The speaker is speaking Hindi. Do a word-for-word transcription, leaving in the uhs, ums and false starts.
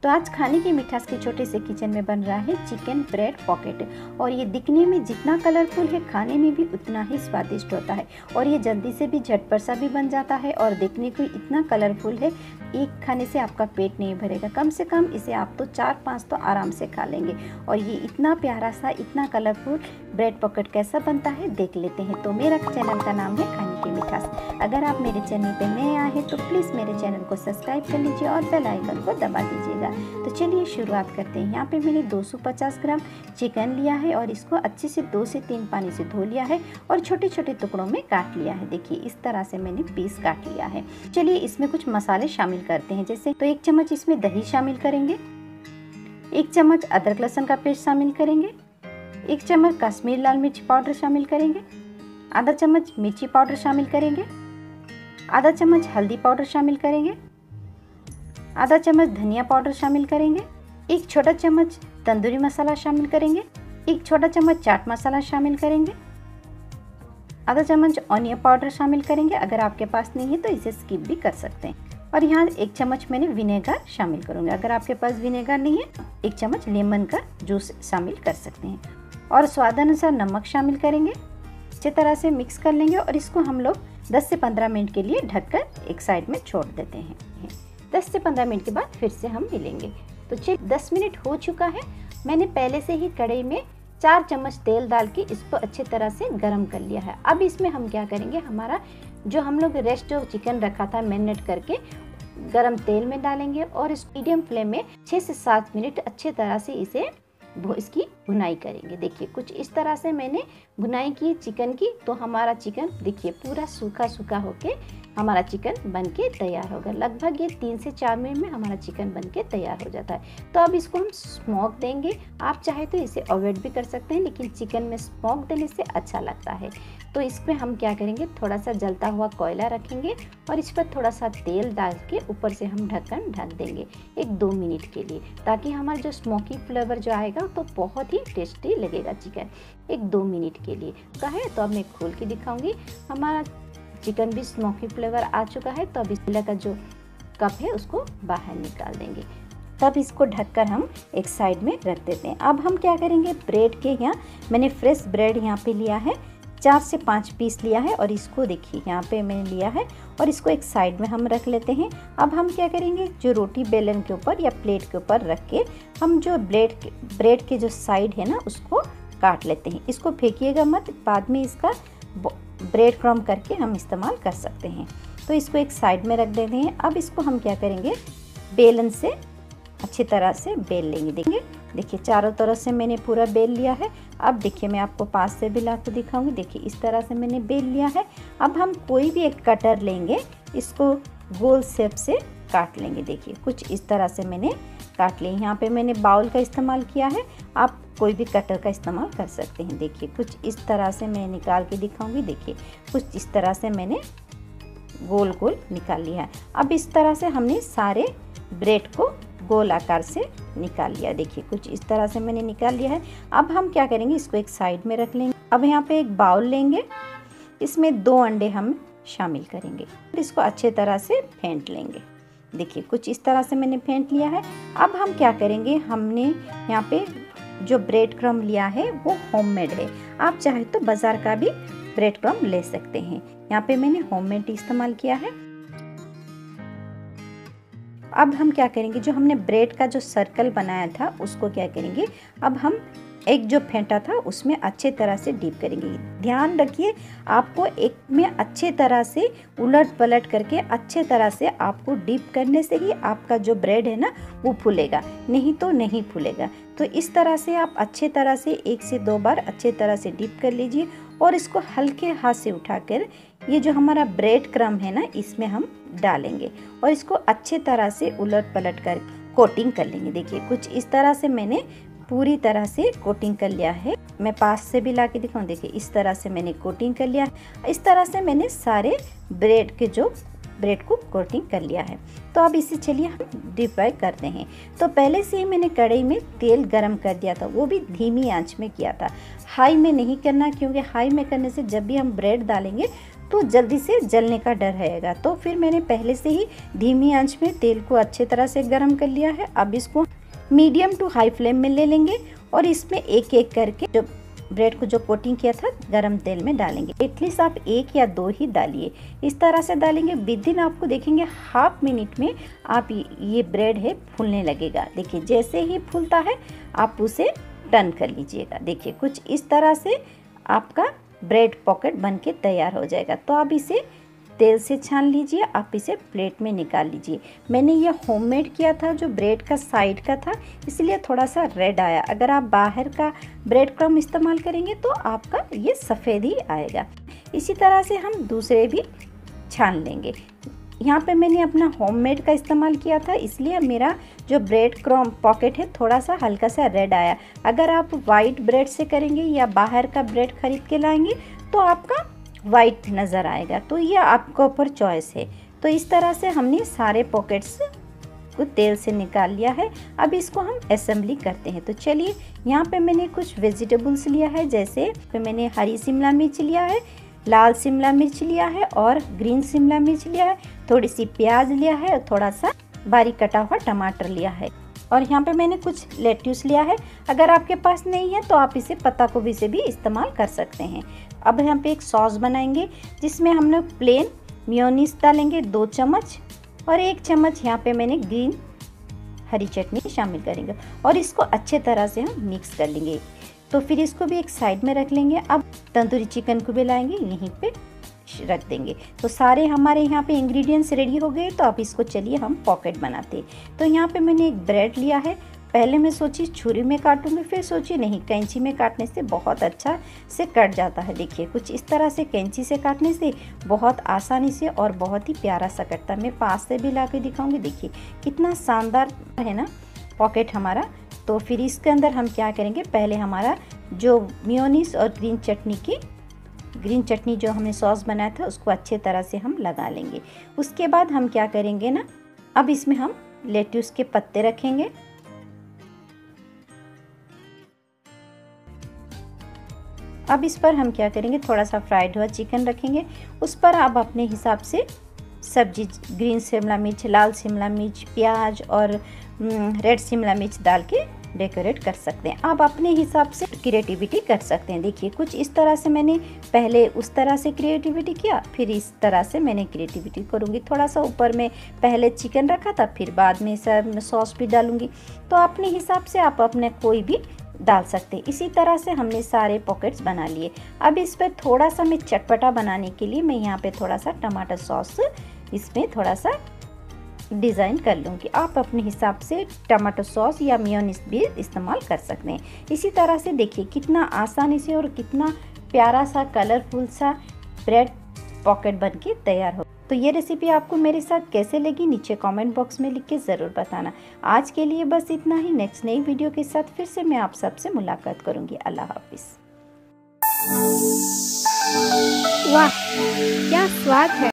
तो आज खाने की मिठास के छोटे से किचन में बन रहा है चिकन ब्रेड पॉकेट। और ये दिखने में जितना कलरफुल है खाने में भी उतना ही स्वादिष्ट होता है। और ये जल्दी से भी झटपट सा भी बन जाता है और देखने को इतना कलरफुल है, एक खाने से आपका पेट नहीं भरेगा। कम से कम इसे आप तो चार पाँच तो आराम से खा लेंगे। और ये इतना प्यारा सा इतना कलरफुल ब्रेड पॉकेट कैसा बनता है देख लेते हैं। तो मेरा चैनल का नाम है खाने की मिठास। अगर आप मेरे चैनल पर नए आए हैं तो प्लीज़ मेरे चैनल को सब्सक्राइब कर लीजिए और बेल आइकन को दबा दीजिएगा। तो चलिए शुरुआत करते हैं। यहाँ पे मैंने दो सौ पचास ग्राम चिकन लिया है और इसको अच्छे से दो से तीन पानी से धो लिया है और छोटे छोटे टुकड़ों में काट लिया है। देखिए इस तरह से मैंने पीस काट लिया है। चलिए इसमें कुछ मसाले शामिल करते हैं। जैसे तो एक चम्मच इसमें दही शामिल करेंगे, एक चम्मच अदरक लहसुन का पेस्ट शामिल करेंगे, एक चम्मच कश्मीरी लाल मिर्च पाउडर शामिल करेंगे, आधा चम्मच मिर्ची पाउडर शामिल करेंगे, आधा चम्मच हल्दी पाउडर शामिल करेंगे, आधा चम्मच धनिया पाउडर शामिल करेंगे, एक छोटा चम्मच तंदूरी मसाला शामिल करेंगे, एक छोटा चम्मच चाट मसाला शामिल करेंगे, आधा चम्मच ऑनियन पाउडर शामिल करेंगे। अगर आपके पास नहीं है तो इसे स्किप भी कर सकते हैं। और यहाँ एक चम्मच मैंने विनेगर शामिल करूँगी। अगर आपके पास विनेगर नहीं है एक चम्मच लेमन का जूस शामिल कर सकते हैं। और स्वादानुसार नमक शामिल करेंगे। अच्छी तरह से मिक्स कर लेंगे और इसको हम लोग दस से पंद्रह मिनट के लिए ढककर एक साइड में छोड़ देते हैं। दस से पंद्रह मिनट के बाद फिर से हम मिलेंगे। तो चलिए दस मिनट हो चुका है। मैंने पहले से ही कढ़ाई में चार चम्मच तेल डाल के इसको अच्छी तरह से गरम कर लिया है। अब इसमें हम क्या करेंगे, हमारा जो हम लोग रेस्ट जो चिकन रखा था मैरिनेट करके गरम तेल में डालेंगे और इस मीडियम फ्लेम में छः से सात मिनट अच्छी तरह से इसे इसकी भुनाई करेंगे। देखिए कुछ इस तरह से मैंने भुनाई की चिकन की, तो हमारा चिकन देखिए पूरा सूखा सूखा होके हमारा चिकन बनके तैयार होगा। लगभग ये तीन से चार मिनट में हमारा चिकन बनके तैयार हो जाता है। तो अब इसको हम स्मोक देंगे। आप चाहे तो इसे अवॉइड भी कर सकते हैं, लेकिन चिकन में स्मोक देने से अच्छा लगता है। तो इसमें हम क्या करेंगे, थोड़ा सा जलता हुआ कोयला रखेंगे और इस पर थोड़ा सा तेल डाल के ऊपर से हम ढक्कन ढक देंगे एक दो मिनट के लिए, ताकि हमारा जो स्मोकी फ्लेवर जो आएगा तो बहुत ही टेस्टी लगेगा चिकन। एक दो मिनट के लिए कहे तो अब मैं खोल के दिखाऊंगी। हमारा चिकन भी स्मोकी फ्लेवर आ चुका है। तो अब इस का जो कप है उसको बाहर निकाल देंगे। तब इसको ढककर हम एक साइड में रख देते हैं। अब हम क्या करेंगे, ब्रेड के यहाँ मैंने फ्रेश ब्रेड यहाँ पे लिया है, चार से पाँच पीस लिया है और इसको देखिए यहाँ पे मैंने लिया है और इसको एक साइड में हम रख लेते हैं। अब हम क्या करेंगे, जो रोटी बेलन के ऊपर या प्लेट के ऊपर रख के हम जो ब्रेड ब्रेड के जो साइड है ना उसको काट लेते हैं। इसको फेंकिएगा मत, बाद में इसका ब्रेड क्रम्ब करके हम इस्तेमाल कर सकते हैं। तो इसको एक साइड में रख देते हैं। अब इसको हम क्या करेंगे, बेलन से अच्छी तरह से बेल लेंगे। देखेंगे देखिए चारों तरफ से मैंने पूरा बेल लिया है। अब देखिए मैं आपको पास से भी ला के दिखाऊंगी। देखिए इस तरह से मैंने बेल लिया है। अब हम कोई भी एक कटर लेंगे, इसको गोल शेप से काट लेंगे। देखिए कुछ इस तरह से मैंने काट लिए। यहाँ पे मैंने बाउल का इस्तेमाल किया है, आप कोई भी कटर का इस्तेमाल कर सकते हैं। देखिए कुछ इस तरह से मैं निकाल के दिखाऊंगी। देखिए कुछ इस तरह से मैंने गोल गोल निकाल लिया है। अब इस तरह से हमने सारे ब्रेड को गोल आकार से निकाल लिया। देखिए कुछ इस तरह से मैंने निकाल लिया है। अब हम क्या करेंगे, इसको एक साइड में रख लेंगे। अब यहाँ पे एक बाउल लेंगे, इसमें दो अंडे हम शामिल करेंगे, इसको अच्छे तरह से फेंट लेंगे। देखिए कुछ इस तरह से मैंने फेंट लिया है। अब हम क्या करेंगे, हमने यहाँ पे जो ब्रेड क्रम्ब लिया है वो होममेड है। आप चाहे तो बाजार का भी ब्रेड क्रम्ब ले सकते हैं। यहाँ पे मैंने होममेड इस्तेमाल किया है। अब हम क्या करेंगे, जो हमने ब्रेड का जो सर्कल बनाया था उसको क्या करेंगे, अब हम एक जो फेंटा था उसमें अच्छे तरह से डीप करेंगे। ध्यान रखिए आपको एक में अच्छे तरह से उलट पलट करके अच्छे तरह से आपको डीप करने से ही आपका जो ब्रेड है ना वो फूलेगा, नहीं तो नहीं फूलेगा। तो इस तरह से आप अच्छे तरह से एक से दो बार अच्छे तरह से डीप कर लीजिए और इसको हल्के हाथ से उठाकर ये जो हमारा ब्रेड क्रम्ब है ना इसमें हम डालेंगे और इसको अच्छे तरह से उलट पलट कर कोटिंग कर लेंगे। देखिए कुछ इस तरह से मैंने पूरी तरह से कोटिंग कर लिया है। मैं पास से भी ला के दिखाऊँ। देखिए इस तरह से मैंने कोटिंग कर लिया। इस तरह से मैंने सारे ब्रेड के जो ब्रेड को कोटिंग कर लिया है। तो अब इसे चलिए हम डीप फ्राई करते हैं। तो पहले से ही मैंने कढ़ाई में तेल गरम कर दिया था, वो भी धीमी आंच में किया था, हाई में नहीं करना, क्योंकि हाई में करने से जब भी हम ब्रेड डालेंगे तो जल्दी से जलने का डर रहेगा। तो फिर मैंने पहले से ही धीमी आंच में तेल को अच्छे तरह से गर्म कर लिया है। अब इसको मीडियम टू हाई फ्लेम में ले लेंगे और इसमें एक एक करके जो ब्रेड को जो कोटिंग किया था गरम तेल में डालेंगे। एटलीस्ट आप एक या दो ही डालिए, इस तरह से डालेंगे। विद इन आपको देखेंगे हाफ मिनट में आप ये ब्रेड है फूलने लगेगा। देखिए जैसे ही फूलता है आप उसे टर्न कर लीजिएगा। देखिए कुछ इस तरह से आपका ब्रेड पॉकेट बन के तैयार हो जाएगा। तो आप इसे तेल से छान लीजिए, आप इसे प्लेट में निकाल लीजिए। मैंने ये होममेड किया था, जो ब्रेड का साइड का था, इसलिए थोड़ा सा रेड आया। अगर आप बाहर का ब्रेड क्रम्ब इस्तेमाल करेंगे तो आपका ये सफ़ेद ही आएगा। इसी तरह से हम दूसरे भी छान लेंगे। यहाँ पे मैंने अपना होममेड का इस्तेमाल किया था, इसलिए मेरा जो ब्रेड क्रम्ब पॉकेट है थोड़ा सा हल्का सा रेड आया। अगर आप वाइट ब्रेड से करेंगे या बाहर का ब्रेड खरीद के लाएंगे तो आपका वाइट नज़र आएगा। तो ये आपके ऊपर चॉइस है। तो इस तरह से हमने सारे पॉकेट्स को तेल से निकाल लिया है। अब इसको हम असेंबली करते हैं। तो चलिए, यहाँ पे मैंने कुछ वेजिटेबल्स लिया है। जैसे पे मैंने हरी शिमला मिर्च लिया है, लाल शिमला मिर्च लिया है और ग्रीन शिमला मिर्च लिया है, थोड़ी सी प्याज लिया है और थोड़ा सा बारीक कटा हुआ टमाटर लिया है। और यहाँ पे मैंने कुछ लेट्यूस लिया है। अगर आपके पास नहीं है तो आप इसे पत्ता गोभी से भी इस्तेमाल कर सकते हैं। अब यहाँ पे एक सॉस बनाएंगे जिसमें हम लोग प्लेन मेयोनीज डालेंगे दो चम्मच और एक चम्मच यहाँ पे मैंने ग्रीन हरी चटनी शामिल करेंगे और इसको अच्छे तरह से हम मिक्स कर लेंगे। तो फिर इसको भी एक साइड में रख लेंगे। अब तंदूरी चिकन को भी लाएंगे, यहीं पे रख देंगे। तो सारे हमारे यहाँ पे इंग्रेडिएंट्स रेडी हो गए। तो अब इसको चलिए हम पॉकेट बनाते हैं। तो यहाँ पे मैंने एक ब्रेड लिया है। पहले मैं सोची छुरी में काटूंगी, फिर सोची नहीं, कैंची में काटने से बहुत अच्छा से कट जाता है। देखिए कुछ इस तरह से कैंची से काटने से बहुत आसानी से और बहुत ही प्यारा सा कटता है। मैं पास से भी ला के दिखाऊंगी। देखिए कितना शानदार है ना पॉकेट हमारा। तो फिर इसके अंदर हम क्या करेंगे, पहले हमारा जो मेयोनीज और ग्रीन चटनी की ग्रीन चटनी जो हमने सॉस बनाया था उसको अच्छे तरह से हम लगा लेंगे। उसके बाद हम क्या करेंगे ना, अब इसमें हम लेट्यूस के पत्ते रखेंगे। अब इस पर हम क्या करेंगे, थोड़ा सा फ्राइड हुआ चिकन रखेंगे। उस पर आप अपने हिसाब से सब्जी, ग्रीन शिमला मिर्च, लाल शिमला मिर्च, प्याज और रेड शिमला मिर्च डाल के डेकोरेट कर सकते हैं। आप अपने हिसाब से क्रिएटिविटी कर सकते हैं। देखिए कुछ इस तरह से मैंने पहले उस तरह से क्रिएटिविटी किया, फिर इस तरह से मैंने क्रिएटिविटी करूँगी। थोड़ा सा ऊपर में पहले चिकन रखा था, फिर बाद में सब सॉस भी डालूँगी। तो अपने हिसाब से आप अपने कोई भी डाल सकते हैं। इसी तरह से हमने सारे पॉकेट्स बना लिए। अब इस पर थोड़ा सा मैं चटपटा बनाने के लिए मैं यहाँ पे थोड़ा सा टमाटर सॉस इसमें थोड़ा सा डिज़ाइन कर लूँगी। आप अपने हिसाब से टमाटो सॉस या मेयोनीज भी इस्तेमाल कर सकते हैं। इसी तरह से देखिए कितना आसानी से और कितना प्यारा सा कलरफुल सा ब्रेड पॉकेट बन के तैयार हो। तो ये रेसिपी आपको मेरे साथ कैसे लगी नीचे कमेंट बॉक्स में लिख के ज़रूर बताना। आज के लिए बस इतना ही। नेक्स्ट नई वीडियो के साथ फिर से मैं आप सबसे मुलाकात करूँगी। अल्लाह हाफिज़। वाह क्या स्वाद है।